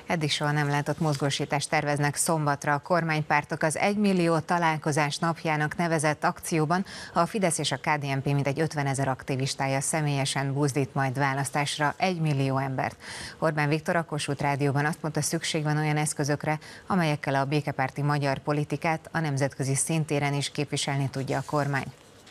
Eddig soha nem látott mozgósítást terveznek szombatra. A kormánypártok az 1 millió találkozás napjának nevezett akcióban a Fidesz és a KDNP mintegy 50 000 aktivistája személyesen buzdít majd választásra 1 millió embert. Orbán Viktor a Kossuth Rádióban azt mondta, szükség van olyan eszközökre, amelyekkel a békepárti magyar politikát a nemzetközi szintéren is képviselni tudja a kormány.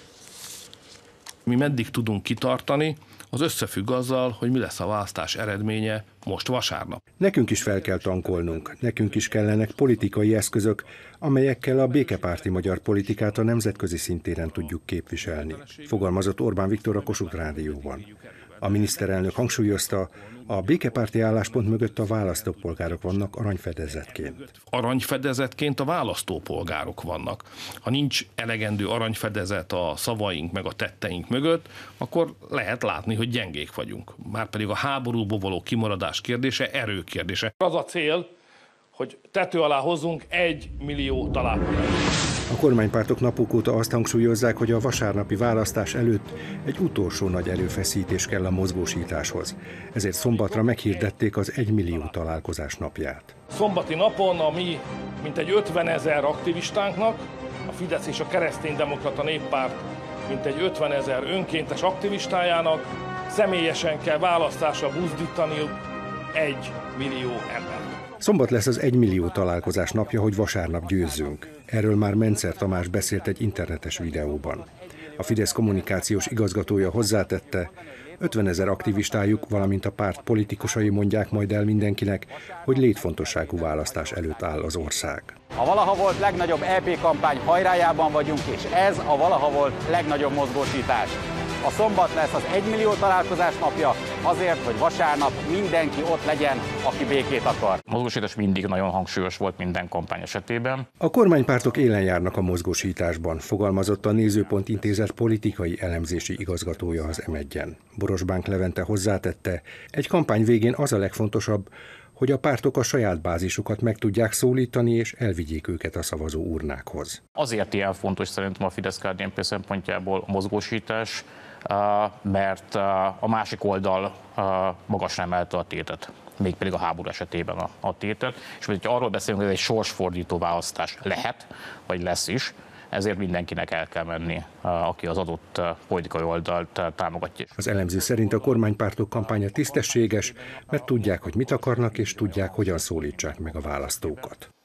Mi meddig tudunk kitartani, az összefügg azzal, hogy mi lesz a választás eredménye most vasárnap. Nekünk is fel kell tankolnunk, nekünk is kellenek politikai eszközök, amelyekkel a békepárti magyar politikát a nemzetközi szintéren tudjuk képviselni, fogalmazott Orbán Viktor a Kossuth Rádióban. A miniszterelnök hangsúlyozta, a békepárti álláspont mögött a választópolgárok vannak aranyfedezetként. Aranyfedezetként a választópolgárok vannak. Ha nincs elegendő aranyfedezet a szavaink meg a tetteink mögött, akkor lehet látni, hogy gyengék vagyunk. Márpedig a háborúból való kimaradás kérdése erő kérdése. Az a cél, hogy tető alá hozzunk 1 millió találkozást. A kormánypártok napok óta azt hangsúlyozzák, hogy a vasárnapi választás előtt egy utolsó nagy erőfeszítés kell a mozgósításhoz. Ezért szombatra meghirdették az 1 millió találkozás napját. Szombati napon a mi mintegy 50 000 aktivistánknak, a Fidesz és a Kereszténydemokrata Néppárt mintegy 50 000 önkéntes aktivistájának személyesen kell választásra buzdítaniuk 1 millió embert. Szombat lesz az 1 millió találkozás napja, hogy vasárnap győzzünk. Erről már Mencer Tamás beszélt egy internetes videóban. A Fidesz kommunikációs igazgatója hozzátette, 50 000 aktivistájuk, valamint a párt politikusai mondják majd el mindenkinek, hogy létfontosságú választás előtt áll az ország. A valaha volt legnagyobb EP kampány hajrájában vagyunk, és ez a valaha volt legnagyobb mozgósítás. A szombat lesz az 1 millió találkozás napja azért, hogy vasárnap mindenki ott legyen, aki békét akar. A mozgósítás mindig nagyon hangsúlyos volt minden kampány esetében. A kormánypártok élen járnak a mozgósításban, fogalmazott a Nézőpont Intézet politikai elemzési igazgatója az M1-en. Borosbánk Levente hozzátette, egy kampány végén az a legfontosabb, hogy a pártok a saját bázisukat meg tudják szólítani és elvigyék őket a szavazó urnákhoz. Azért ilyen fontos szerintem a Fidesz-KDNP szempontjából a mozgósítás, mert a másik oldal magasra emelte a tétet, mégpedig a háború esetében a tétet. És hogyha arról beszélünk, hogy ez egy sorsfordító választás lehet, vagy lesz is, ezért mindenkinek el kell menni, aki az adott politikai oldalt támogatja. Az elemző szerint a kormánypártok kampánya tisztességes, mert tudják, hogy mit akarnak, és tudják, hogyan szólítsák meg a választókat.